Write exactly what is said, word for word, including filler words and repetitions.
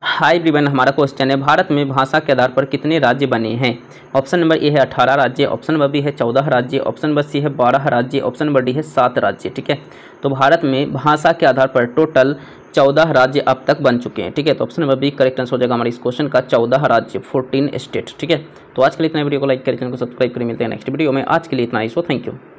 Hi everyone, हमारा question है भारत में भाषा के आधार पर कितने राज्य बने हैं। ऑप्शन नंबर ए है अठारह राज्य, ऑप्शन नंबर बी है चौदह राज्य, ऑप्शन नंबर सी है बारह राज्य, ऑप्शन नंबर डी है सात राज्य। ठीक है, तो भारत में भाषा के आधार पर टोटल चौदह राज्य अब तक बन चुके हैं। ठीक है, तो option number B correct answer हो जाएगा हमारे इस क्वेश्चन का चौदह राज्य, फोर्टीन स्टेट। ठीक है, तो आज के लिए इतना, वीडियो को लाइक करें, चैनल को सब्सक्राइब करें। मिलते हैं नेक्स्ट वीडियो में। आज के लिए इतना ही, सो थैंक यू।